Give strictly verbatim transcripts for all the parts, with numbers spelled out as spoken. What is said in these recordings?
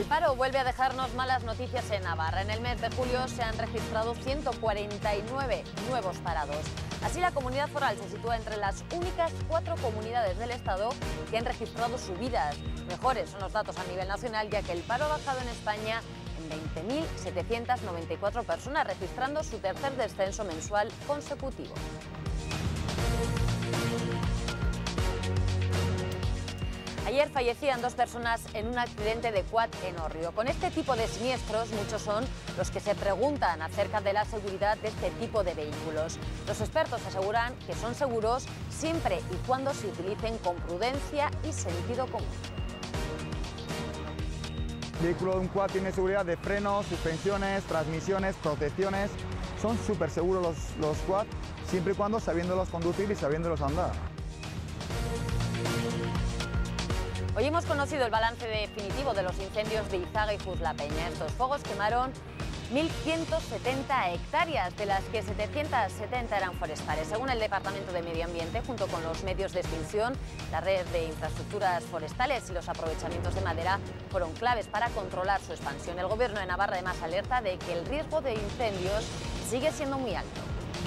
paro vuelve a dejarnos malas noticias en Navarra. En el mes de julio se han registrado ciento cuarenta y nueve nuevos parados. Así, la comunidad foral se sitúa entre las únicas cuatro comunidades del Estado que han registrado subidas. Mejores son los datos a nivel nacional, ya que el paro ha bajado en España en veinte mil setecientas noventa y cuatro personas, registrando su tercer descenso mensual consecutivo. Ayer fallecían dos personas en un accidente de quad en Orrio. Con este tipo de siniestros, muchos son los que se preguntan acerca de la seguridad de este tipo de vehículos. Los expertos aseguran que son seguros siempre y cuando se utilicen con prudencia y sentido común. El vehículo de un quad tiene seguridad de frenos, suspensiones, transmisiones, protecciones. Son súper seguros los, los quad, siempre y cuando sabiéndolos conducir y sabiéndolos andar. Hoy hemos conocido el balance definitivo de los incendios de Izaga y Fus-La-Peña. Estos fuegos quemaron mil ciento setenta hectáreas, de las que setecientas setenta eran forestales. Según el Departamento de Medio Ambiente, junto con los medios de extinción, la red de infraestructuras forestales y los aprovechamientos de madera fueron claves para controlar su expansión. El Gobierno de Navarra además alerta de que el riesgo de incendios sigue siendo muy alto.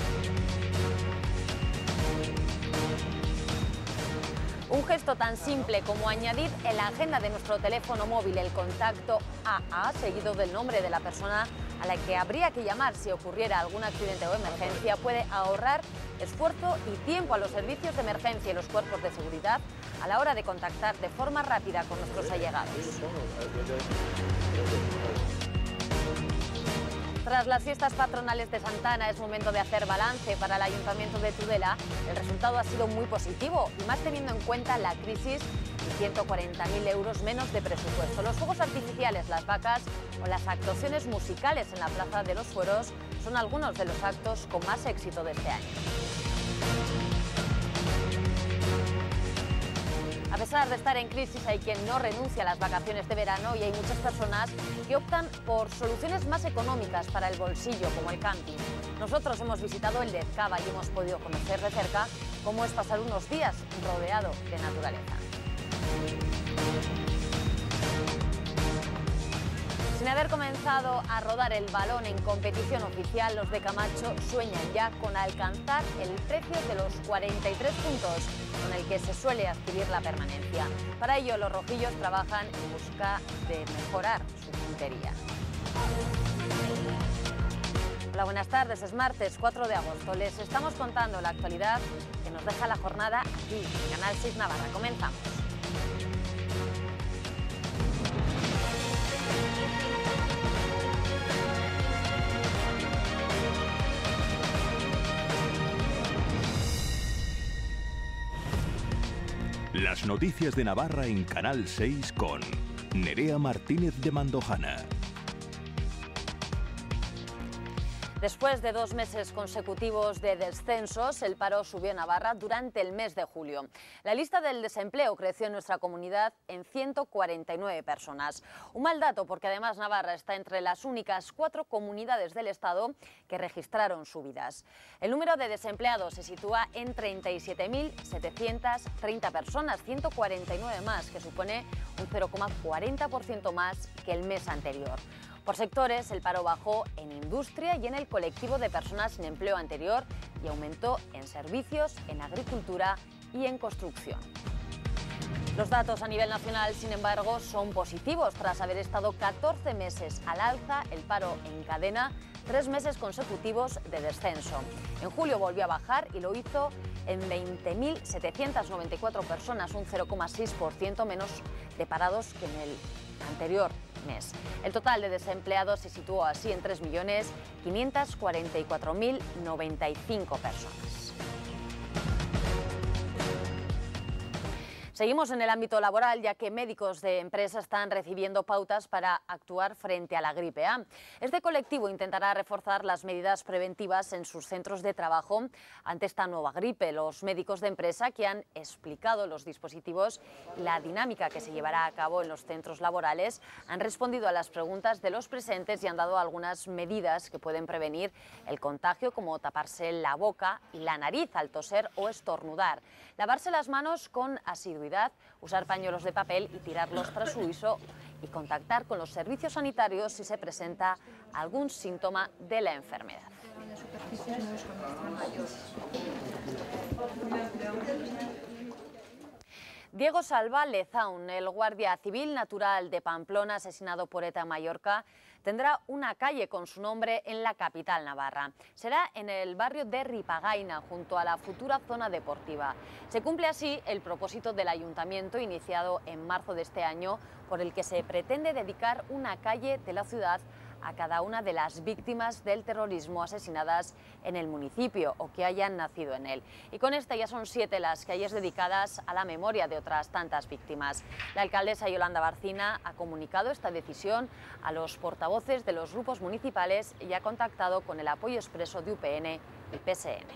Un gesto tan simple como añadir en la agenda de nuestro teléfono móvil el contacto A A, seguido del nombre de la persona a la que habría que llamar si ocurriera algún accidente o emergencia, puede ahorrar esfuerzo y tiempo a los servicios de emergencia y los cuerpos de seguridad a la hora de contactar de forma rápida con nuestros allegados. Tras las fiestas patronales de Santa Ana es momento de hacer balance para el Ayuntamiento de Tudela. El resultado ha sido muy positivo, y más teniendo en cuenta la crisis y ciento cuarenta mil euros menos de presupuesto. Los fuegos artificiales, las vacas o las actuaciones musicales en la Plaza de los Fueros son algunos de los actos con más éxito de este año. A pesar de estar en crisis, hay quien no renuncia a las vacaciones de verano y hay muchas personas que optan por soluciones más económicas para el bolsillo, como el camping. Nosotros hemos visitado el de Ezkaba y hemos podido conocer de cerca cómo es pasar unos días rodeado de naturaleza. Sin haber comenzado a rodar el balón en competición oficial, los de Camacho sueñan ya con alcanzar el precio de los cuarenta y tres puntos con el que se suele adquirir la permanencia. Para ello, los rojillos trabajan en busca de mejorar su puntería. Hola, buenas tardes. Es martes cuatro de agosto. Les estamos contando la actualidad que nos deja la jornada aquí, en Canal seis Navarra. Comenzamos. Las noticias de Navarra en Canal seis con Nerea Martínez de Mandojana. Después de dos meses consecutivos de descensos, el paro subió en Navarra durante el mes de julio. La lista del desempleo creció en nuestra comunidad en ciento cuarenta y nueve personas. Un mal dato, porque además Navarra está entre las únicas cuatro comunidades del Estado que registraron subidas. El número de desempleados se sitúa en treinta y siete mil setecientas treinta personas, ciento cuarenta y nueve más, que supone un cero coma cuarenta por ciento más que el mes anterior. Por sectores, el paro bajó en industria y en el colectivo de personas sin empleo anterior y aumentó en servicios, en agricultura y en construcción. Los datos a nivel nacional, sin embargo, son positivos. Tras haber estado catorce meses al alza, el paro encadena tres meses consecutivos de descenso. En julio volvió a bajar y lo hizo en veinte mil setecientas noventa y cuatro personas, un cero coma seis por ciento menos de parados que en el anterior mes. El total de desempleados se situó así en tres millones quinientas cuarenta y cuatro mil noventa y cinco personas. Seguimos en el ámbito laboral, ya que médicos de empresa están recibiendo pautas para actuar frente a la gripe A. Este colectivo intentará reforzar las medidas preventivas en sus centros de trabajo ante esta nueva gripe. Los médicos de empresa, que han explicado los dispositivos y la dinámica que se llevará a cabo en los centros laborales, han respondido a las preguntas de los presentes y han dado algunas medidas que pueden prevenir el contagio, como taparse la boca y la nariz al toser o estornudar, lavarse las manos con asiduidad, usar pañuelos de papel y tirarlos tras su uso y contactar con los servicios sanitarios si se presenta algún síntoma de la enfermedad. Diego Salva Lezaun, el guardia civil natural de Pamplona asesinado por ETA en Mallorca, tendrá una calle con su nombre en la capital navarra. Será en el barrio de Ripagaina, junto a la futura zona deportiva. Se cumple así el propósito del ayuntamiento iniciado en marzo de este año, por el que se pretende dedicar una calle de la ciudad a cada una de las víctimas del terrorismo asesinadas en el municipio o que hayan nacido en él. Y con esta ya son siete las calles dedicadas a la memoria de otras tantas víctimas. La alcaldesa Yolanda Barcina ha comunicado esta decisión a los portavoces de los grupos municipales y ha contactado con el apoyo expreso de U P N y P S N.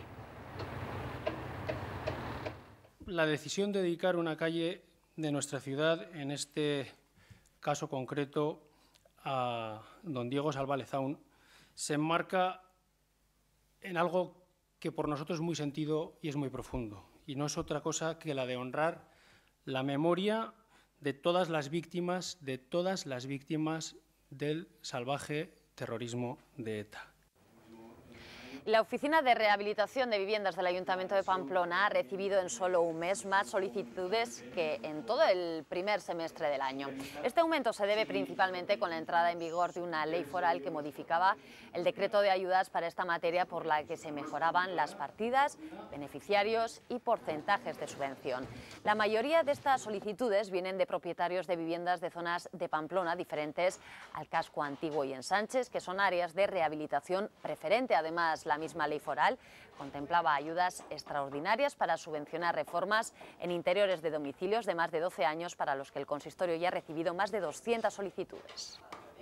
La decisión de dedicar una calle de nuestra ciudad, en este caso concreto, a don Diego Salva Lezaun, se enmarca en algo que por nosotros es muy sentido y es muy profundo, y no es otra cosa que la de honrar la memoria de todas las víctimas, de todas las víctimas del salvaje terrorismo de ETA. La Oficina de Rehabilitación de Viviendas del Ayuntamiento de Pamplona ha recibido en solo un mes más solicitudes que en todo el primer semestre del año. Este aumento se debe principalmente con la entrada en vigor de una ley foral que modificaba el decreto de ayudas para esta materia, por la que se mejoraban las partidas, beneficiarios y porcentajes de subvención. La mayoría de estas solicitudes vienen de propietarios de viviendas de zonas de Pamplona diferentes al casco antiguo y en Sánchez, que son áreas de rehabilitación preferente. Además, la misma ley foral contemplaba ayudas extraordinarias para subvencionar reformas en interiores de domicilios de más de doce años, para los que el consistorio ya ha recibido más de doscientas solicitudes.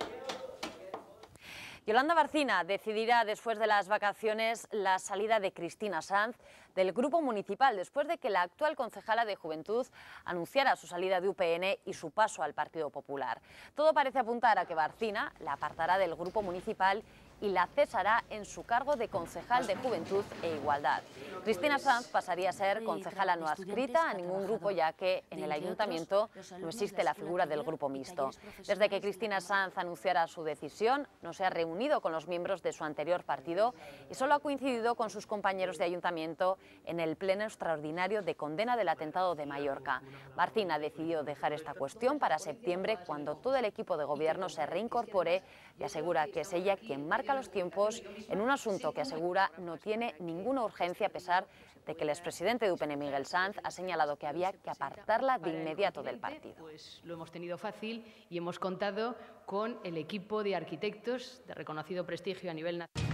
Yolanda Barcina decidirá después de las vacaciones la salida de Cristina Sanz del Grupo Municipal, después de que la actual concejala de Juventud anunciara su salida de U P N y su paso al Partido Popular. Todo parece apuntar a que Barcina la apartará del Grupo Municipal y la cesará en su cargo de concejal de Juventud e Igualdad. Cristina Sanz pasaría a ser concejala no adscrita a ningún grupo, ya que en el ayuntamiento no existe la figura del grupo mixto. Desde que Cristina Sanz anunciara su decisión, no se ha reunido con los miembros de su anterior partido y solo ha coincidido con sus compañeros de ayuntamiento en el pleno extraordinario de condena del atentado de Mallorca. Barcina decidió dejar esta cuestión para septiembre, cuando todo el equipo de gobierno se reincorpore, y asegura que es ella quien marca los tiempos en un asunto que asegura no tiene ninguna urgencia, a pesar de que el expresidente de U P N, Miguel Sanz, ha señalado que había que apartarla de inmediato del partido. Pues lo hemos tenido fácil y hemos contado con el equipo de arquitectos de reconocido prestigio a nivel nacional.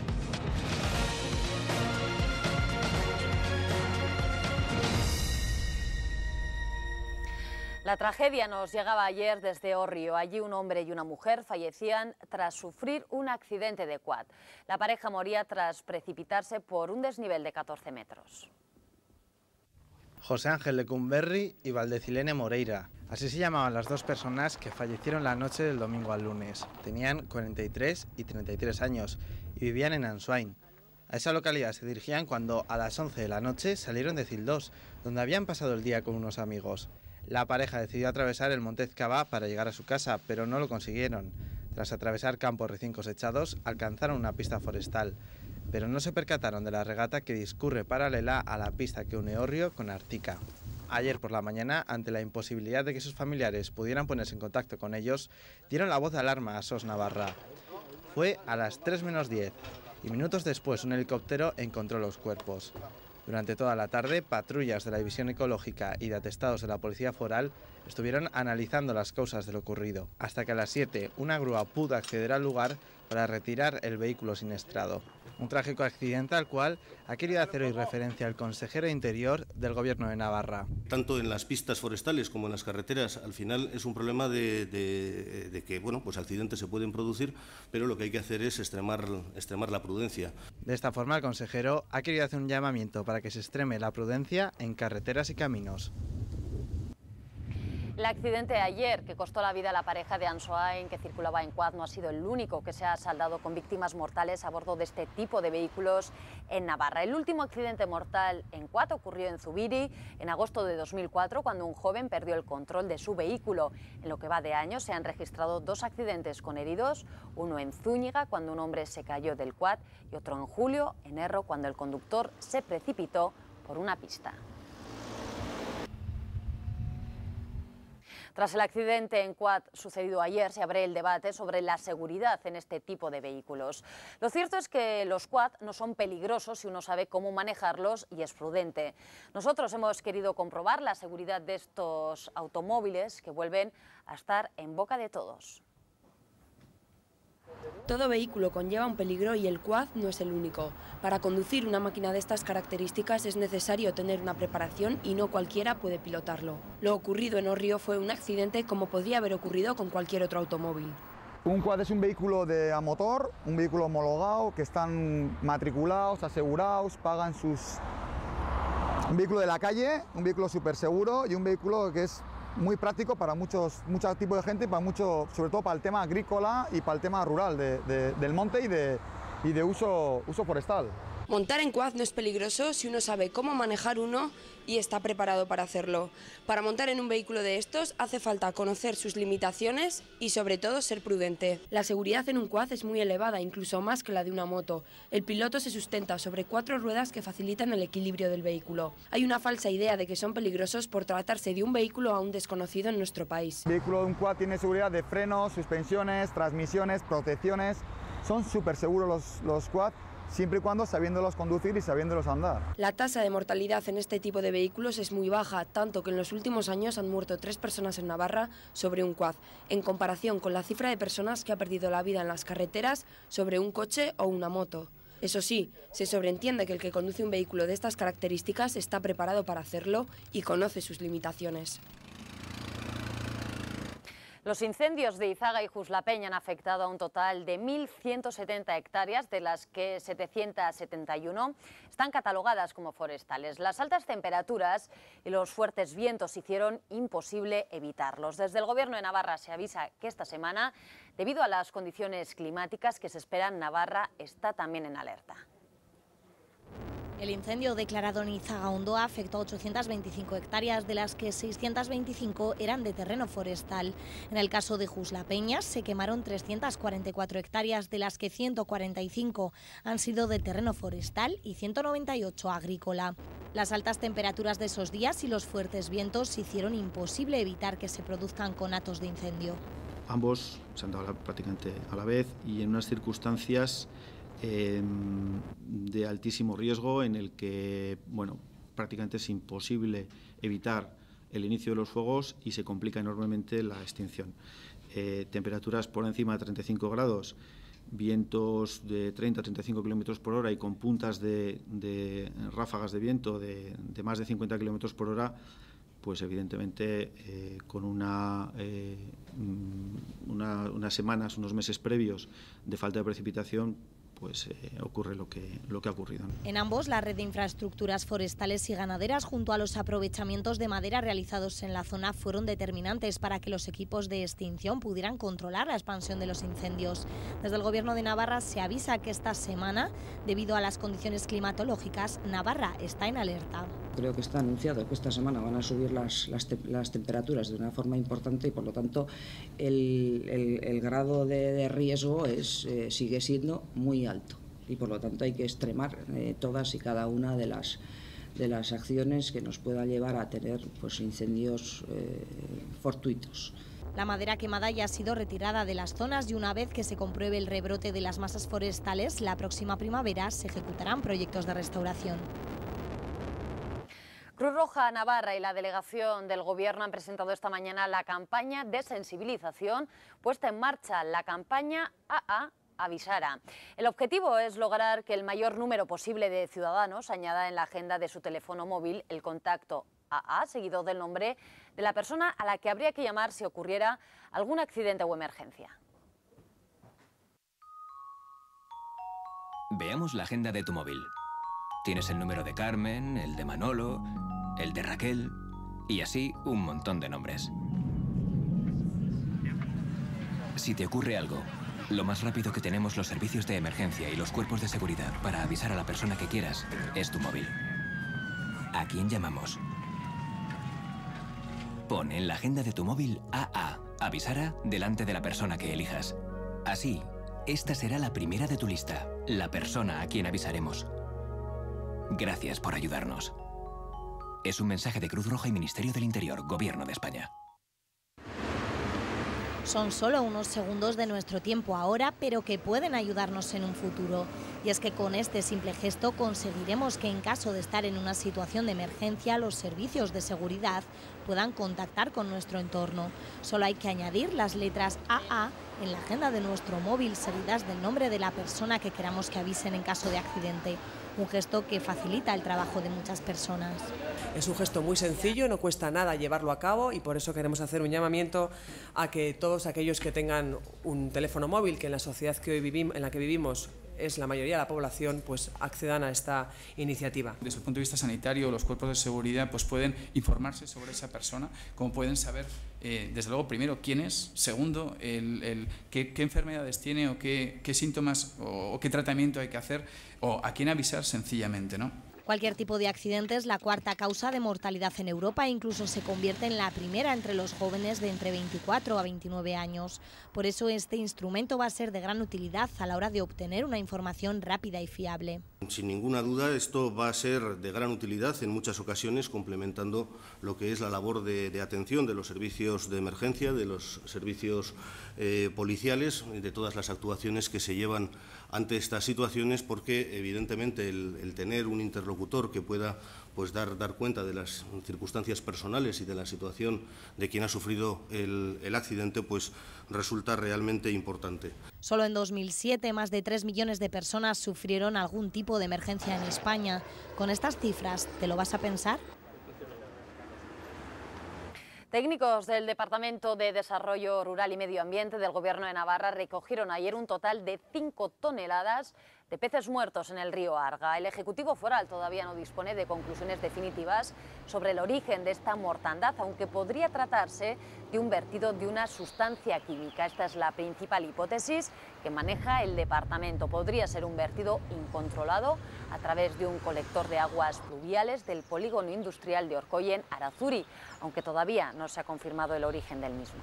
La tragedia nos llegaba ayer desde Orrio. Allí un hombre y una mujer fallecían tras sufrir un accidente de quad. La pareja moría tras precipitarse por un desnivel de catorce metros. José Ángel Lecumberri y Valdecilene Moreira. Así se llamaban las dos personas que fallecieron la noche del domingo al lunes. Tenían cuarenta y tres y treinta y tres años y vivían en Ansoain. A esa localidad se dirigían cuando a las once de la noche salieron de Cildós, donde habían pasado el día con unos amigos. La pareja decidió atravesar el Monte Ezkaba para llegar a su casa, pero no lo consiguieron. Tras atravesar campos recién cosechados, alcanzaron una pista forestal, pero no se percataron de la regata que discurre paralela a la pista que une Orrio con Artica. Ayer por la mañana, ante la imposibilidad de que sus familiares pudieran ponerse en contacto con ellos, dieron la voz de alarma a S O S Navarra. Fue a las tres menos diez y minutos después un helicóptero encontró los cuerpos. Durante toda la tarde, patrullas de la División Ecológica y de atestados de la Policía Foral estuvieron analizando las causas de lo ocurrido, hasta que a las siete una grúa pudo acceder al lugar para retirar el vehículo siniestrado. Un trágico accidente al cual ha querido hacer hoy referencia el consejero de Interior del Gobierno de Navarra. Tanto en las pistas forestales como en las carreteras, al final es un problema de, de, de que bueno, pues accidentes se pueden producir, pero lo que hay que hacer es extremar, extremar la prudencia. De esta forma, el consejero ha querido hacer un llamamiento para que se extreme la prudencia en carreteras y caminos. El accidente de ayer que costó la vida a la pareja de Ansoain que circulaba en quad no ha sido el único que se ha saldado con víctimas mortales a bordo de este tipo de vehículos en Navarra. El último accidente mortal en quad ocurrió en Zubiri en agosto de dos mil cuatro cuando un joven perdió el control de su vehículo. En lo que va de año se han registrado dos accidentes con heridos, uno en Zúñiga cuando un hombre se cayó del quad y otro en julio en Erro cuando el conductor se precipitó por una pista. Tras el accidente en quad sucedido ayer, se abre el debate sobre la seguridad en este tipo de vehículos. Lo cierto es que los quad no son peligrosos si uno sabe cómo manejarlos y es prudente. Nosotros hemos querido comprobar la seguridad de estos automóviles que vuelven a estar en boca de todos. Todo vehículo conlleva un peligro y el quad no es el único. Para conducir una máquina de estas características es necesario tener una preparación y no cualquiera puede pilotarlo. Lo ocurrido en Orrio fue un accidente como podría haber ocurrido con cualquier otro automóvil. Un quad es un vehículo de a motor, un vehículo homologado, que están matriculados, asegurados, pagan sus... Un vehículo de la calle, un vehículo súper seguro y un vehículo que es muy práctico para muchos, muchos tipos de gente, para mucho, sobre todo para el tema agrícola y para el tema rural, de, de, del monte y de, y de uso, uso forestal. Montar en quad no es peligroso si uno sabe cómo manejar uno y está preparado para hacerlo. Para montar en un vehículo de estos hace falta conocer sus limitaciones y sobre todo ser prudente. La seguridad en un quad es muy elevada, incluso más que la de una moto. El piloto se sustenta sobre cuatro ruedas que facilitan el equilibrio del vehículo. Hay una falsa idea de que son peligrosos por tratarse de un vehículo aún desconocido en nuestro país. El vehículo de un quad tiene seguridad de frenos, suspensiones, transmisiones, protecciones. Son súper seguros los, los quad, siempre y cuando sabiéndolos conducir y sabiéndolos andar. La tasa de mortalidad en este tipo de vehículos es muy baja, tanto que en los últimos años han muerto tres personas en Navarra sobre un quad, en comparación con la cifra de personas que ha perdido la vida en las carreteras sobre un coche o una moto. Eso sí, se sobreentiende que el que conduce un vehículo de estas características está preparado para hacerlo y conoce sus limitaciones. Los incendios de Izaga y Juslapeña han afectado a un total de mil ciento setenta hectáreas, de las que setecientas setenta y uno están catalogadas como forestales. Las altas temperaturas y los fuertes vientos hicieron imposible evitarlos. Desde el Gobierno de Navarra se avisa que esta semana, debido a las condiciones climáticas que se esperan, Navarra está también en alerta. El incendio declarado en Izaga-Ondoa afectó a ochocientas veinticinco hectáreas, de las que seiscientas veinticinco eran de terreno forestal. En el caso de Juslapeñas se quemaron trescientas cuarenta y cuatro hectáreas, de las que ciento cuarenta y cinco han sido de terreno forestal y ciento noventa y ocho agrícola. Las altas temperaturas de esos días y los fuertes vientos hicieron imposible evitar que se produzcan conatos de incendio. Ambos se han dado prácticamente a la vez y en unas circunstancias Eh, de altísimo riesgo, en el que bueno, prácticamente es imposible evitar el inicio de los fuegos y se complica enormemente la extinción. Eh, temperaturas por encima de treinta y cinco grados, vientos de treinta a treinta y cinco kilómetros por hora y con puntas de, de ráfagas de viento de, de más de cincuenta kilómetros por hora, pues evidentemente eh, con una, eh, una, unas semanas, unos meses previos de falta de precipitación, pues eh, ocurre lo que, lo que ha ocurrido. En ambos, la red de infraestructuras forestales y ganaderas, junto a los aprovechamientos de madera realizados en la zona, fueron determinantes para que los equipos de extinción pudieran controlar la expansión de los incendios. Desde el Gobierno de Navarra se avisa que esta semana, debido a las condiciones climatológicas, Navarra está en alerta. Creo que está anunciado que esta semana van a subir las, las, te, las temperaturas de una forma importante y, por lo tanto, el, el, el grado de, de riesgo es, eh, sigue siendo muy alto y, por lo tanto, hay que extremar eh, todas y cada una de las, de las acciones que nos pueda llevar a tener pues, incendios eh, fortuitos. La madera quemada ya ha sido retirada de las zonas y una vez que se compruebe el rebrote de las masas forestales, la próxima primavera se ejecutarán proyectos de restauración. Cruz Roja Navarra y la delegación del Gobierno han presentado esta mañana la campaña de sensibilización puesta en marcha, la campaña A A Avisara. El objetivo es lograr que el mayor número posible de ciudadanos añada en la agenda de su teléfono móvil el contacto A A, seguido del nombre de la persona a la que habría que llamar si ocurriera algún accidente o emergencia. Veamos la agenda de tu móvil. Tienes el número de Carmen, el de Manolo, el de Raquel y así un montón de nombres. Si te ocurre algo, lo más rápido que tenemos los servicios de emergencia y los cuerpos de seguridad para avisar a la persona que quieras es tu móvil. ¿A quién llamamos? Pon en la agenda de tu móvil A A, avisar a, delante de la persona que elijas. Así, esta será la primera de tu lista, la persona a quien avisaremos. Gracias por ayudarnos. Es un mensaje de Cruz Roja y Ministerio del Interior, Gobierno de España. Son solo unos segundos de nuestro tiempo ahora, pero que pueden ayudarnos en un futuro. Y es que con este simple gesto conseguiremos que en caso de estar en una situación de emergencia, los servicios de seguridad puedan contactar con nuestro entorno. Solo hay que añadir las letras A A en la agenda de nuestro móvil, seguidas del nombre de la persona que queramos que avisen en caso de accidente. Un gesto que facilita el trabajo de muchas personas. Es un gesto muy sencillo, no cuesta nada llevarlo a cabo y por eso queremos hacer un llamamiento a que todos aquellos que tengan un teléfono móvil, que en la sociedad que hoy vivimos, en la que vivimos es la mayoría de la población, pues accedan a esta iniciativa. Desde el punto de vista sanitario, los cuerpos de seguridad pues pueden informarse sobre esa persona, como pueden saber, eh, desde luego, primero, quién es, segundo, el, el, qué, qué enfermedades tiene o qué, qué síntomas o, o qué tratamiento hay que hacer o a quién avisar sencillamente, ¿no? Cualquier tipo de accidente es la cuarta causa de mortalidad en Europa e incluso se convierte en la primera entre los jóvenes de entre veinticuatro a veintinueve años. Por eso este instrumento va a ser de gran utilidad a la hora de obtener una información rápida y fiable. Sin ninguna duda, esto va a ser de gran utilidad en muchas ocasiones, complementando lo que es la labor de, de atención de los servicios de emergencia, de los servicios eh, policiales, de todas las actuaciones que se llevan ante estas situaciones, porque evidentemente el, el tener un interlocutor que pueda pues, dar, dar cuenta de las circunstancias personales y de la situación de quien ha sufrido el, el accidente, pues resulta realmente importante. Solo en dos mil siete más de tres millones de personas sufrieron algún tipo de emergencia en España. Con estas cifras, ¿te lo vas a pensar? Técnicos del Departamento de Desarrollo Rural y Medio Ambiente del Gobierno de Navarra recogieron ayer un total de cinco toneladas de peces muertos en el río Arga. El Ejecutivo Foral todavía no dispone de conclusiones definitivas sobre el origen de esta mortandad, aunque podría tratarse de un vertido de una sustancia química. Esta es la principal hipótesis que maneja el departamento. Podría ser un vertido incontrolado a través de un colector de aguas pluviales del polígono industrial de Orkoyen, Arazuri, aunque todavía no se ha confirmado el origen del mismo.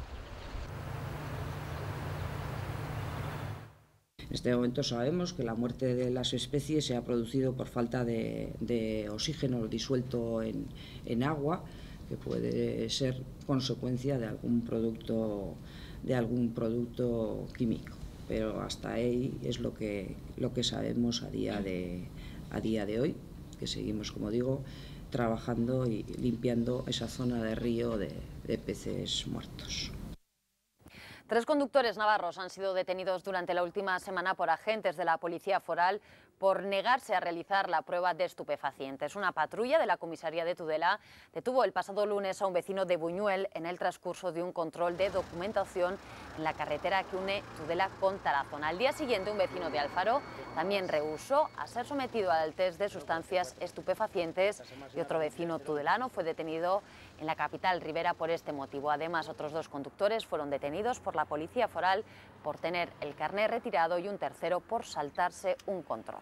En este momento sabemos que la muerte de las especies se ha producido por falta de, de oxígeno disuelto en, en agua, que puede ser consecuencia de algún producto, de algún producto químico. Pero hasta ahí es lo que, lo que sabemos a día, de, a día de hoy, que seguimos, como digo, trabajando y limpiando esa zona de río de, de peces muertos. Tres conductores navarros han sido detenidos durante la última semana por agentes de la Policía Foral por negarse a realizar la prueba de estupefacientes. Una patrulla de la comisaría de Tudela detuvo el pasado lunes a un vecino de Buñuel en el transcurso de un control de documentación en la carretera que une Tudela con Tarazona. Al día siguiente, un vecino de Alfaro también rehusó a ser sometido al test de sustancias estupefacientes y otro vecino tudelano fue detenido en la capital ribera por este motivo. Además, otros dos conductores fueron detenidos por la Policía Foral por tener el carné retirado y un tercero por saltarse un control.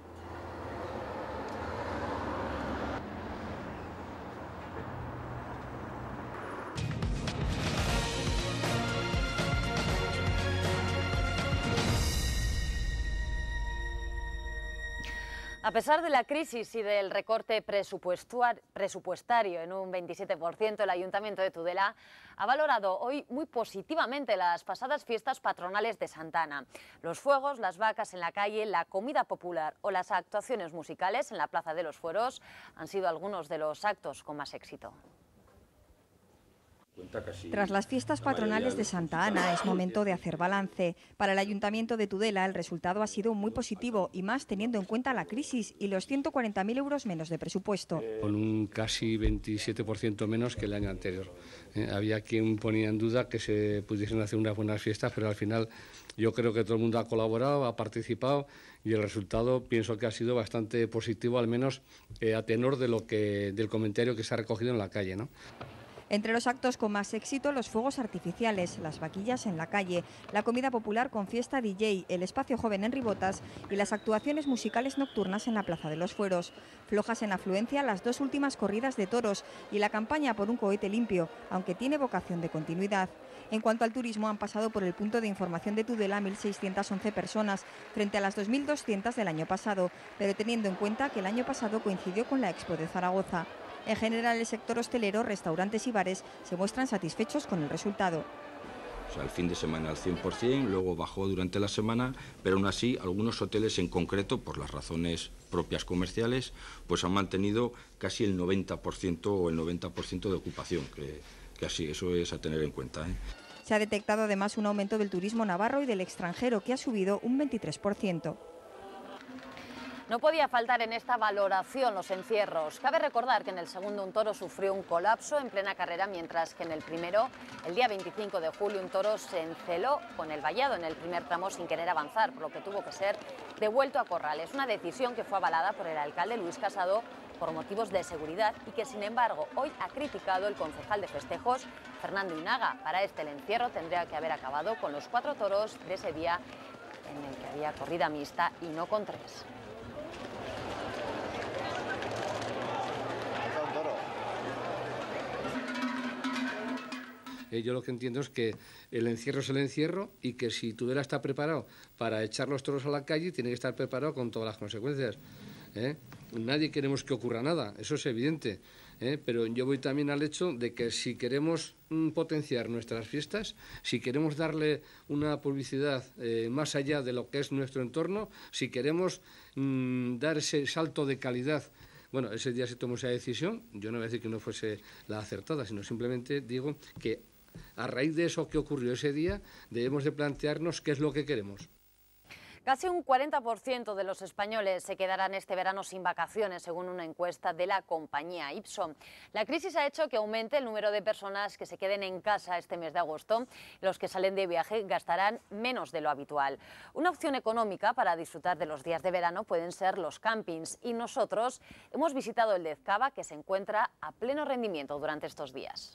A pesar de la crisis y del recorte presupuestario en un veintisiete por ciento, el Ayuntamiento de Tudela ha valorado hoy muy positivamente las pasadas fiestas patronales de Santa Ana. Los fuegos, las vacas en la calle, la comida popular o las actuaciones musicales en la Plaza de los Fueros han sido algunos de los actos con más éxito. Tras las fiestas patronales de Santa Ana es momento de hacer balance. Para el Ayuntamiento de Tudela el resultado ha sido muy positivo y más teniendo en cuenta la crisis y los ciento cuarenta mil euros menos de presupuesto. Con un casi veintisiete por ciento menos que el año anterior. Eh, había quien ponía en duda que se pudiesen hacer unas buenas fiestas, pero al final yo creo que todo el mundo ha colaborado, ha participado y el resultado pienso que ha sido bastante positivo, al menos eh, a tenor de lo que, del comentario que se ha recogido en la calle, ¿no? Entre los actos con más éxito, los fuegos artificiales, las vaquillas en la calle, la comida popular con fiesta D J, el espacio joven en Ribotas y las actuaciones musicales nocturnas en la Plaza de los Fueros. Flojas en afluencia las dos últimas corridas de toros y la campaña por un cohete limpio, aunque tiene vocación de continuidad. En cuanto al turismo, han pasado por el punto de información de Tudela mil seiscientas once personas, frente a las dos mil doscientas del año pasado, pero teniendo en cuenta que el año pasado coincidió con la Expo de Zaragoza. En general, el sector hostelero, restaurantes y bares se muestran satisfechos con el resultado. O sea, el fin de semana al cien por cien, luego bajó durante la semana, pero aún así algunos hoteles en concreto, por las razones propias comerciales, pues han mantenido casi el noventa por ciento o el noventa por ciento de ocupación, que, que así, eso es a tener en cuenta, ¿eh? Se ha detectado además un aumento del turismo navarro y del extranjero, que ha subido un veintitrés por ciento. No podía faltar en esta valoración los encierros. Cabe recordar que en el segundo un toro sufrió un colapso en plena carrera, mientras que en el primero, el día veinticinco de julio, un toro se enceló con el vallado en el primer tramo sin querer avanzar, por lo que tuvo que ser devuelto a corrales. Una decisión que fue avalada por el alcalde Luis Casado por motivos de seguridad y que, sin embargo, hoy ha criticado el concejal de festejos, Fernando Inaga. Para este, el encierro tendría que haber acabado con los cuatro toros de ese día en el que había corrida mixta y no con tres. Eh, yo lo que entiendo es que el encierro es el encierro y que si Tudela está preparado para echar los toros a la calle, tiene que estar preparado con todas las consecuencias, ¿eh? Nadie queremos que ocurra nada, eso es evidente, ¿eh? Pero yo voy también al hecho de que si queremos mm, potenciar nuestras fiestas, si queremos darle una publicidad eh, más allá de lo que es nuestro entorno, si queremos mm, dar ese salto de calidad. Bueno, ese día se tomó esa decisión, yo no voy a decir que no fuese la acertada, sino simplemente digo que a raíz de eso que ocurrió ese día, debemos de plantearnos qué es lo que queremos. Casi un cuarenta por ciento de los españoles se quedarán este verano sin vacaciones, según una encuesta de la compañía Ipsos. La crisis ha hecho que aumente el número de personas que se queden en casa este mes de agosto. Los que salen de viaje gastarán menos de lo habitual. Una opción económica para disfrutar de los días de verano pueden ser los campings, y nosotros hemos visitado el de Ezcaba, que se encuentra a pleno rendimiento durante estos días.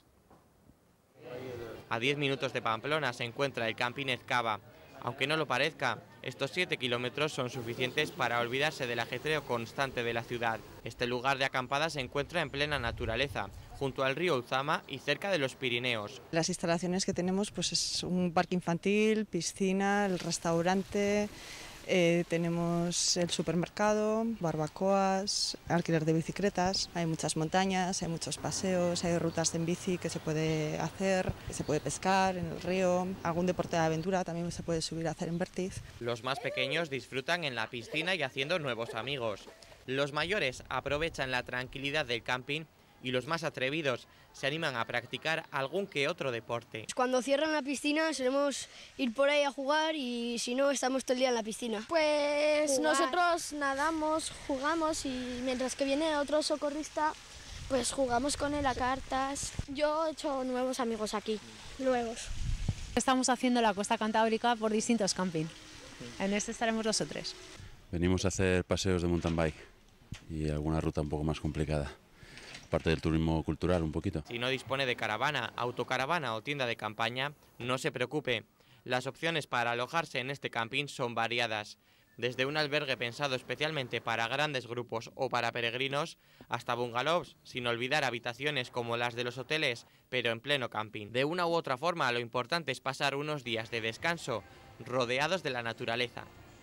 A diez minutos de Pamplona se encuentra el camping Ezcaba. Aunque no lo parezca, estos siete kilómetros son suficientes para olvidarse del ajetreo constante de la ciudad. Este lugar de acampada se encuentra en plena naturaleza, junto al río Uzama y cerca de los Pirineos. Las instalaciones que tenemos pues es un parque infantil, piscina, el restaurante, eh, tenemos el supermercado, barbacoas, alquiler de bicicletas, hay muchas montañas, hay muchos paseos, hay rutas en bici que se puede hacer, se puede pescar en el río, algún deporte de aventura también se puede subir a hacer en Vértiz. Los más pequeños disfrutan en la piscina y haciendo nuevos amigos. Los mayores aprovechan la tranquilidad del camping y los más atrevidos se animan a practicar algún que otro deporte. Cuando cierran la piscina solemos ir por ahí a jugar y si no estamos todo el día en la piscina. Pues jugar. Nosotros nadamos, jugamos y mientras que viene otro socorrista pues jugamos con él a cartas. Yo he hecho nuevos amigos aquí, nuevos. Estamos haciendo la costa cantábrica por distintos campings. En este estaremos los otros. Venimos a hacer paseos de mountain bike y alguna ruta un poco más complicada. Parte del turismo cultural un poquito. Si no dispone de caravana, autocaravana o tienda de campaña, no se preocupe. Las opciones para alojarse en este camping son variadas. Desde un albergue pensado especialmente para grandes grupos o para peregrinos, hasta bungalows, sin olvidar habitaciones como las de los hoteles, pero en pleno camping. De una u otra forma, lo importante es pasar unos días de descanso, rodeados de la naturaleza.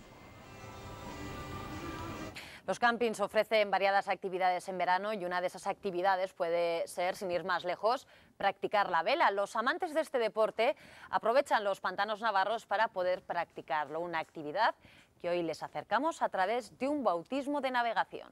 Los campings ofrecen variadas actividades en verano y una de esas actividades puede ser, sin ir más lejos, practicar la vela. Los amantes de este deporte aprovechan los pantanos navarros para poder practicarlo, una actividad que hoy les acercamos a través de un bautismo de navegación.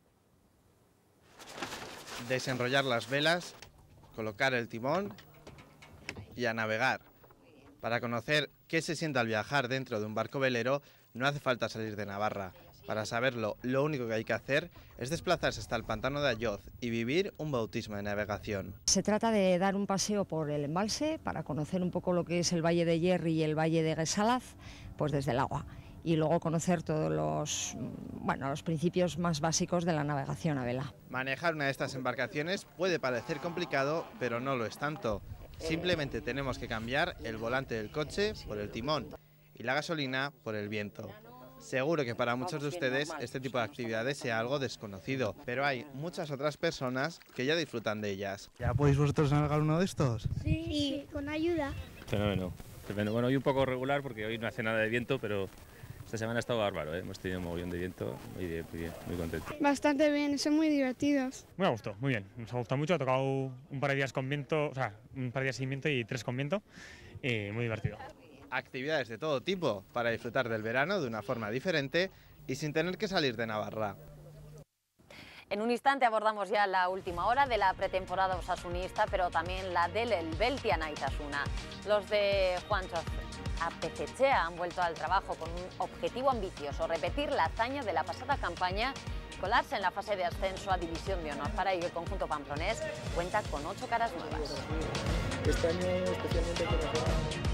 Desenrollar las velas, colocar el timón y a navegar. Para conocer qué se siente al viajar dentro de un barco velero, no hace falta salir de Navarra. Para saberlo, lo único que hay que hacer es desplazarse hasta el pantano de Ayoz y vivir un bautismo de navegación. Se trata de dar un paseo por el embalse para conocer un poco lo que es el Valle de Yerri y el Valle de Gesalaz, pues desde el agua. y luego conocer todos los, bueno, los principios más básicos de la navegación a vela. Manejar una de estas embarcaciones puede parecer complicado, pero no lo es tanto. Simplemente tenemos que cambiar el volante del coche por el timón y la gasolina por el viento. Seguro que para muchos de ustedes este tipo de actividades sea algo desconocido, pero hay muchas otras personas que ya disfrutan de ellas. ¿Ya podéis vosotros navegar uno de estos? Sí, sí, con ayuda. Fenómeno. Fenómeno. Bueno, hoy un poco regular porque hoy no hace nada de viento, pero esta semana ha estado bárbaro, ¿eh? Hemos tenido un mogollón de viento, muy bien, muy bien, muy contento. Bastante bien, son muy divertidos. Muy a gusto, muy bien, nos ha gustado mucho, ha tocado un par de días con viento, o sea, un par de días sin viento y tres con viento, y muy divertido. Actividades de todo tipo para disfrutar del verano de una forma diferente y sin tener que salir de Navarra. En un instante abordamos ya la última hora de la pretemporada osasunista, pero también la del Helvetia Naitasuna. Los de Juancho Apezechea han vuelto al trabajo con un objetivo ambicioso: repetir la hazaña de la pasada campaña, colarse en la fase de ascenso a División de Honor. Para ello, el conjunto pamplonés cuenta con ocho caras nuevas. Este año especialmente hay que mejorar.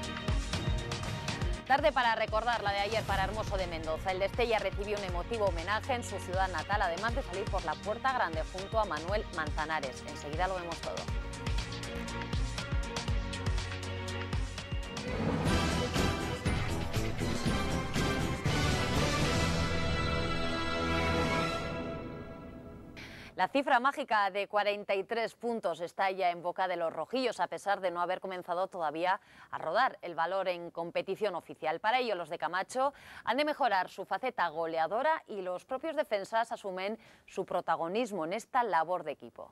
Tarde para recordar la de ayer para Hermoso de Mendoza. El Destella recibió un emotivo homenaje en su ciudad natal, además de salir por la Puerta Grande junto a Manuel Manzanares. Enseguida lo vemos todo. La cifra mágica de cuarenta y tres puntos está ya en boca de los rojillos, a pesar de no haber comenzado todavía a rodar el valor en competición oficial. Para ello, los de Camacho han de mejorar su faceta goleadora y los propios defensas asumen su protagonismo en esta labor de equipo.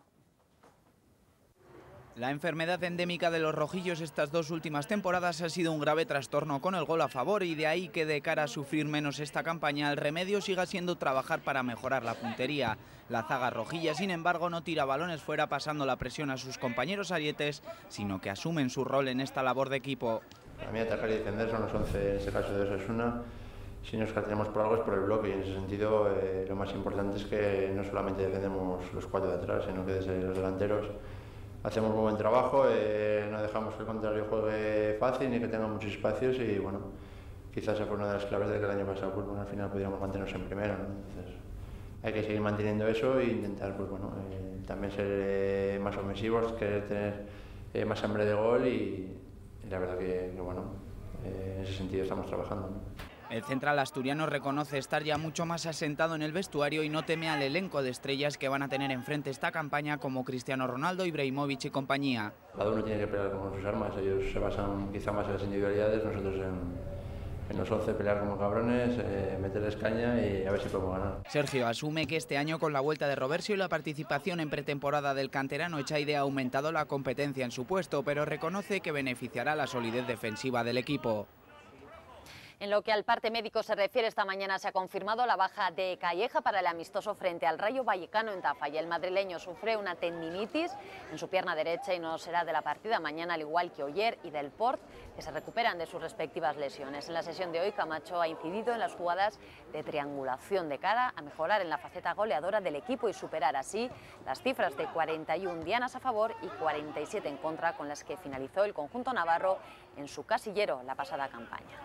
La enfermedad endémica de los rojillos estas dos últimas temporadas ha sido un grave trastorno con el gol a favor, y de ahí que de cara a sufrir menos esta campaña el remedio siga siendo trabajar para mejorar la puntería. La zaga rojilla, sin embargo, no tira balones fuera pasando la presión a sus compañeros arietes, sino que asumen su rol en esta labor de equipo. Para mí atacar y defender son los once, en este caso de Osasuna. Si nos caracterizamos por algo es por el bloque, y en ese sentido eh, lo más importante es que no solamente defendemos los cuatro de atrás, sino que desde los delanteros hacemos muy buen trabajo, eh, no dejamos que el contrario juegue fácil ni que tenga muchos espacios, y bueno, quizás esa fue una de las claves de que el año pasado pues, bueno, al final pudiéramos mantenernos en primera, ¿no? Entonces hay que seguir manteniendo eso e intentar pues, bueno, eh, también ser eh, más ofensivos, querer tener eh, más hambre de gol, y, y la verdad que, que bueno, eh, en ese sentido estamos trabajando, ¿no? El central asturiano reconoce estar ya mucho más asentado en el vestuario y no teme al elenco de estrellas que van a tener enfrente esta campaña, como Cristiano Ronaldo, Ibrahimovic y compañía. Cada uno tiene que pelear con sus armas, ellos se basan quizá más en las individualidades, nosotros en, en los once pelear como cabrones, eh, meterles caña y a ver si podemos ganar. Sergio asume que este año, con la vuelta de Roversio y la participación en pretemporada del canterano Echaide, ha aumentado la competencia en su puesto, pero reconoce que beneficiará la solidez defensiva del equipo. En lo que al parte médico se refiere, esta mañana se ha confirmado la baja de Calleja para el amistoso frente al Rayo Vallecano en Tafalla. El madrileño sufre una tendinitis en su pierna derecha y no será de la partida mañana, al igual que Oyer y Del Port, que se recuperan de sus respectivas lesiones. En la sesión de hoy, Camacho ha incidido en las jugadas de triangulación de cara a mejorar en la faceta goleadora del equipo y superar así las cifras de cuarenta y una dianas a favor y cuarenta y siete en contra con las que finalizó el conjunto navarro en su casillero la pasada campaña.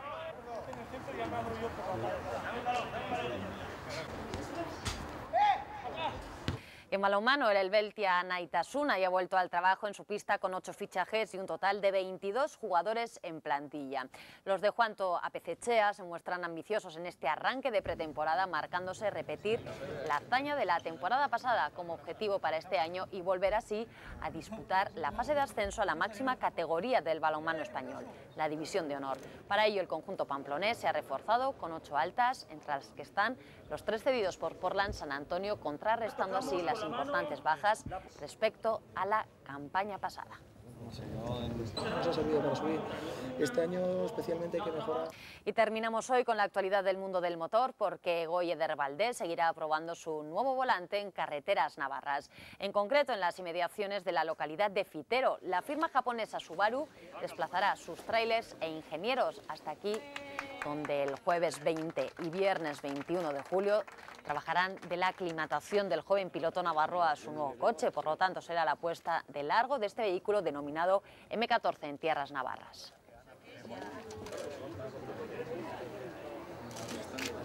En balonmano, el Helvetia Naitasuna ya ha vuelto al trabajo en su pista con ocho fichajes y un total de veintidós jugadores en plantilla. Los de Juancho Apezechea se muestran ambiciosos en este arranque de pretemporada, marcándose repetir la hazaña de la temporada pasada como objetivo para este año y volver así a disputar la fase de ascenso a la máxima categoría del balonmano español, la División de Honor. Para ello, el conjunto pamplonés se ha reforzado con ocho altas, entre las que están los tres cedidos por Portland San Antonio, contrarrestando así las importantes bajas respecto a la campaña pasada. Nos ha servido para subir. Este año especialmente hay que mejorar. Y terminamos hoy con la actualidad del mundo del motor, porque Goy Eder Valdés seguirá probando su nuevo volante en carreteras navarras. En concreto, en las inmediaciones de la localidad de Fitero, la firma japonesa Subaru desplazará sus trailers e ingenieros hasta aquí, donde el jueves veinte y viernes veintiuno de julio trabajarán de la aclimatación del joven piloto navarro a su nuevo coche. Por lo tanto, será la puesta de largo de este vehículo denominado eme catorce en tierras navarras.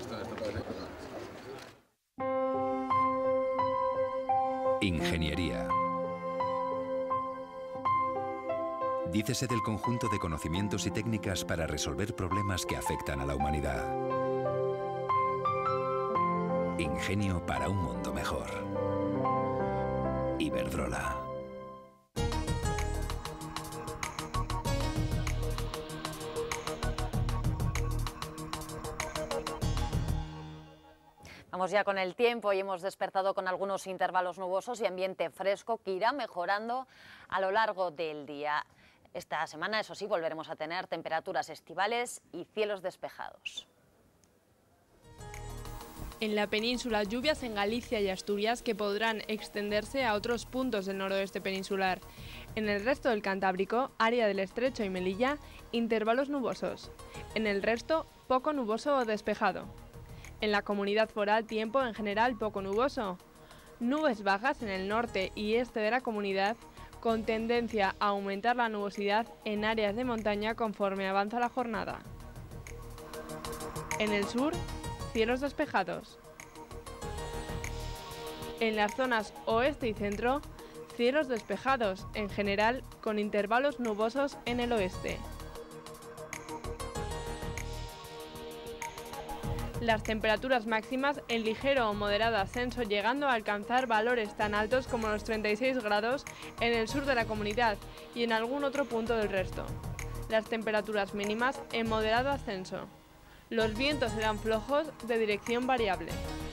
Ingeniería. Dícese del conjunto de conocimientos y técnicas para resolver problemas que afectan a la humanidad. Ingenio para un mundo mejor. Iberdrola. Vamos ya con el tiempo y hemos despertado con algunos intervalos nubosos y ambiente fresco que irá mejorando a lo largo del día. Esta semana, eso sí, volveremos a tener temperaturas estivales y cielos despejados. En la península, lluvias en Galicia y Asturias que podrán extenderse a otros puntos del noroeste peninsular. En el resto del Cantábrico, área del Estrecho y Melilla, intervalos nubosos. En el resto, poco nuboso o despejado. En la Comunidad Foral, tiempo en general poco nuboso. Nubes bajas en el norte y este de la comunidad, con tendencia a aumentar la nubosidad en áreas de montaña conforme avanza la jornada. En el sur, cielos despejados. En las zonas oeste y centro, cielos despejados, en general con intervalos nubosos en el oeste. Las temperaturas máximas en ligero o moderado ascenso, llegando a alcanzar valores tan altos como los treinta y seis grados en el sur de la comunidad y en algún otro punto del resto. Las temperaturas mínimas en moderado ascenso. Los vientos serán flojos de dirección variable.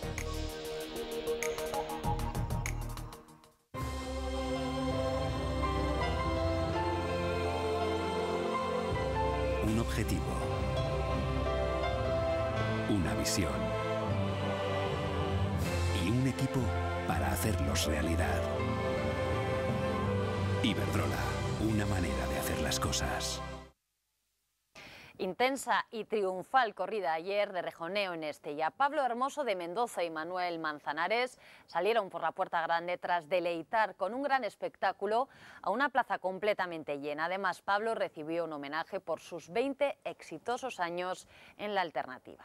Un objetivo. Una visión. Y un equipo para hacerlos realidad. Iberdrola, una manera de hacer las cosas. Intensa y triunfal corrida ayer de rejoneo en Estella. Pablo Hermoso de Mendoza y Manuel Manzanares salieron por la Puerta Grande tras deleitar con un gran espectáculo a una plaza completamente llena. Además, Pablo recibió un homenaje por sus veinte exitosos años en la alternativa.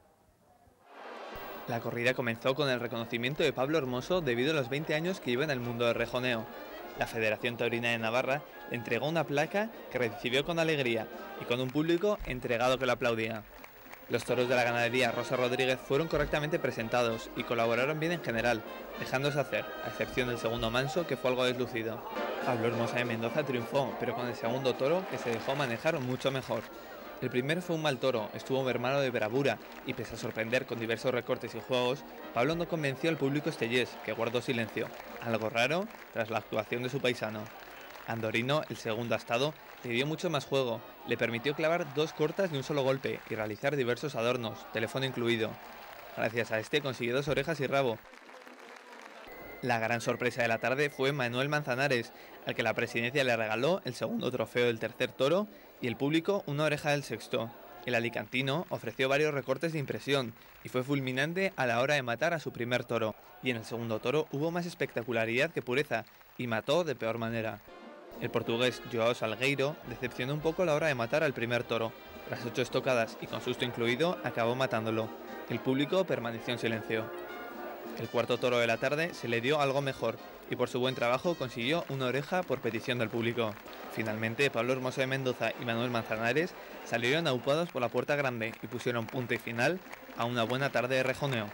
La corrida comenzó con el reconocimiento de Pablo Hermoso debido a los veinte años que lleva en el mundo del rejoneo. La Federación Taurina de Navarra le entregó una placa que recibió con alegría y con un público entregado que lo aplaudía. Los toros de la ganadería Rosa Rodríguez fueron correctamente presentados y colaboraron bien en general, dejándose hacer, a excepción del segundo manso, que fue algo deslucido. Pablo Hermoso de Mendoza triunfó, pero con el segundo toro que se dejó manejar mucho mejor. El primero fue un mal toro, estuvo mermado de bravura y pese a sorprender con diversos recortes y juegos, Pablo no convenció al público estellés, que guardó silencio, algo raro tras la actuación de su paisano. Andorino, el segundo astado, le dio mucho más juego, le permitió clavar dos cortas de un solo golpe y realizar diversos adornos, teléfono incluido. Gracias a este consiguió dos orejas y rabo. La gran sorpresa de la tarde fue Manuel Manzanares, al que la presidencia le regaló el segundo trofeo del tercer toro y el público una oreja del sexto. El alicantino ofreció varios recortes de impresión y fue fulminante a la hora de matar a su primer toro. Y en el segundo toro hubo más espectacularidad que pureza y mató de peor manera. El portugués Joao Salgueiro decepcionó un poco a la hora de matar al primer toro. Tras ocho estocadas y con susto incluido, acabó matándolo. El público permaneció en silencio. El cuarto toro de la tarde se le dio algo mejor y por su buen trabajo consiguió una oreja por petición del público. Finalmente, Pablo Hermoso de Mendoza y Manuel Manzanares salieron aupados por la Puerta Grande y pusieron punto y final a una buena tarde de rejoneo.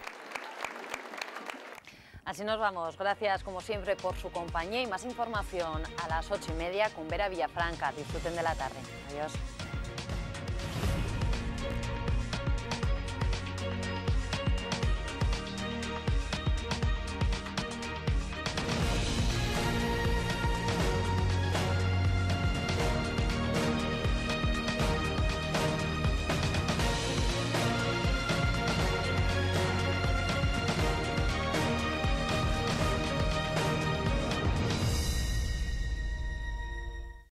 Así nos vamos. Gracias, como siempre, por su compañía y más información a las ocho y media con Vera Villafranca. Disfruten de la tarde. Adiós.